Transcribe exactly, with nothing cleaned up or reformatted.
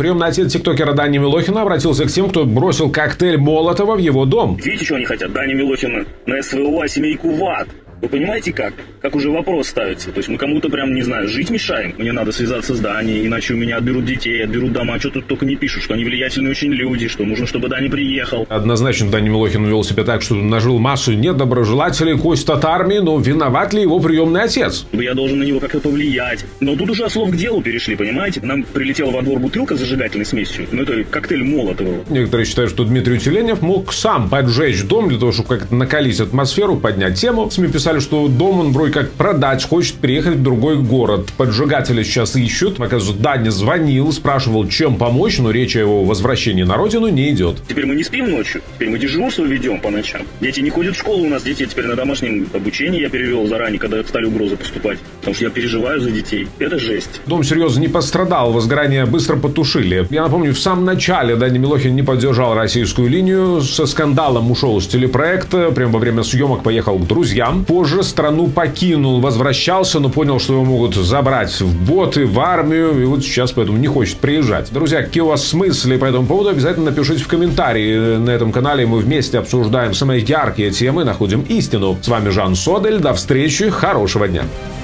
Приемный отец тиктокера Дани Милохина обратился к тем, кто бросил коктейль Молотова в его дом. Видите, что они хотят? Дани Милохина на СВО семейку в ад. Вы понимаете, как? Как уже вопрос ставится. То есть мы кому-то прям, не знаю, жить мешаем. Мне надо связаться с Даней, иначе у меня отберут детей, отберут дома. Что тут только не пишут, что они влиятельные очень люди, что нужно, чтобы Дани приехал. Однозначно Дани Милохин вел себя так, что нажил массу недоброжелателей, кость от армии, но виноват ли его приемный отец? Я должен на него как-то повлиять. Но тут уже от слов к делу перешли, понимаете? Нам прилетела во двор бутылка с зажигательной смесью. Ну это коктейль Молотова. Некоторые считают, что Дмитрий Тюленев мог сам поджечь дом для того, чтобы как-то накалить атмосферу, поднять тему. СМИ писали, что дом он вроде как продать, хочет переехать в другой город. Поджигатели сейчас ищут. Оказывается, Даня звонил, спрашивал, чем помочь, но речь о его возвращении на родину не идет. Теперь мы не спим ночью, теперь мы дежурство ведем по ночам. Дети не ходят в школу у нас, дети теперь на домашнем обучении я перевел заранее, когда стали угрозы поступать. Потому что я переживаю за детей. Это жесть. Дом серьезно не пострадал, возгорание быстро потушили. Я напомню, в самом начале Даня Милохин не поддержал российскую линию, со скандалом ушел с телепроекта, прямо во время съемок поехал к друзьям. Позже страну покинул, возвращался, но понял, что его могут забрать в боты, в армию, и вот сейчас поэтому не хочет приезжать. Друзья, какие у вас мысли по этому поводу, обязательно напишите в комментарии. На этом канале мы вместе обсуждаем самые яркие темы, находим истину. С вами Жан Содель, до встречи, хорошего дня.